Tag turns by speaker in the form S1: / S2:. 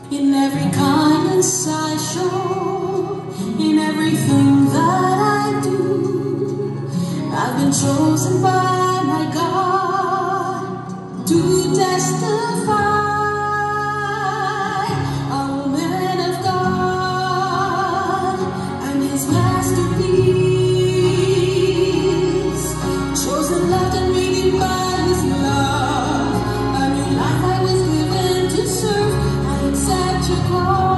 S1: In every kindness I show, in everything that I do, I've been chosen by my God to testify. A woman of God, I'm His masterpiece, chosen, loved, and redeemed by His love. A new life I was given to serve. I accept Your call.